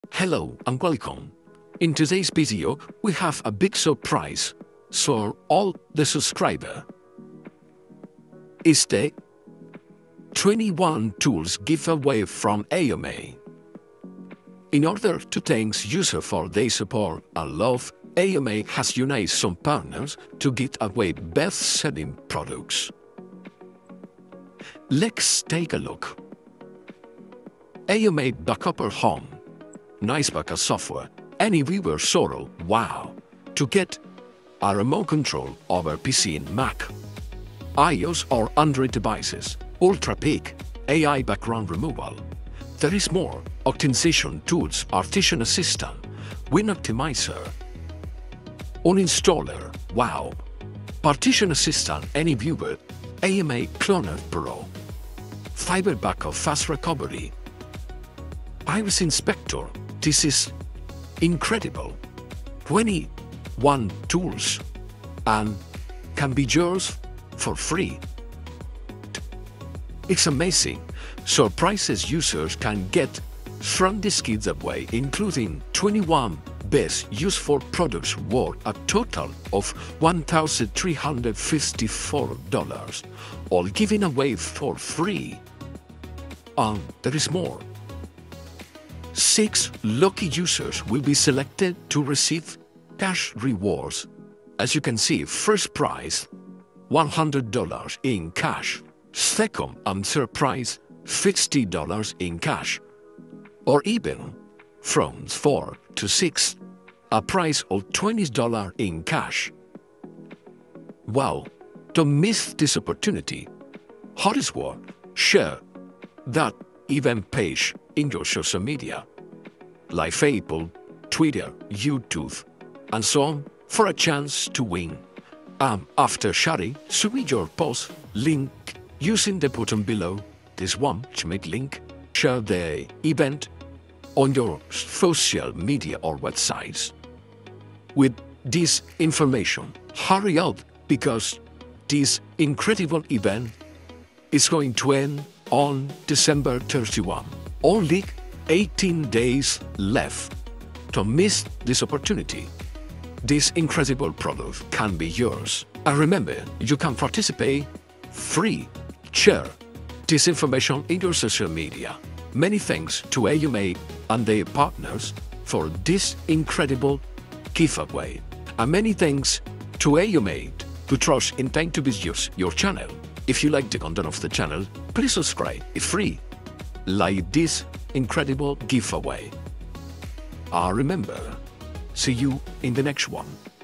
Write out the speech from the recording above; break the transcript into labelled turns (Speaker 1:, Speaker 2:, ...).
Speaker 1: Hello and welcome. In today's video, we have a big surprise for all the subscribers. It's the 21 Tools Giveaway from AOMEI. In order to thank users for their support and love, AOMEI has united some partners to give away best-selling products. Let's take a look. AOMEI Backup Home. Nice backup software. Any viewer sorrow, wow! To get a remote control over PC and Mac, iOS or Android devices, ultra peak, AI background removal. There is more. Optimization tools, Artisan Assistant, Win Optimizer, Uninstaller, wow! Partition Assistant, any viewer, AOMEI Cloner Pro, Fiber Backup Fast Recovery, Iris Inspector. This is incredible. 21 tools and can be yours for free. It's amazing. Surprises users can get from this giveaway, including 21 best useful products worth a total of $1,354, all given away for free. And there is more. 6 lucky users will be selected to receive cash rewards. As you can see, first prize, $100 in cash. Second and third prize, $50 in cash. Or even, from 4 to 6, a prize of $20 in cash. Wow, don't miss this opportunity. Hottest word, share that event page in your social media, like Facebook, Twitter, YouTube, and so on, for a chance to win. After sharing, submit your post link using the button below this one to make link. Share the event on your social media or websites. With this information, hurry up, because this incredible event is going to end on December 31. Only 18 days left. Don't miss this opportunity. This incredible product can be yours. And remember, you can participate free. Share this information in your social media. Many thanks to AOMEI and their partners for this incredible giveaway. And many thanks to AOMEI to trust in time to visit your channel. If you like the content of the channel, please subscribe. It's free. Like this incredible giveaway. Remember, see you in the next one.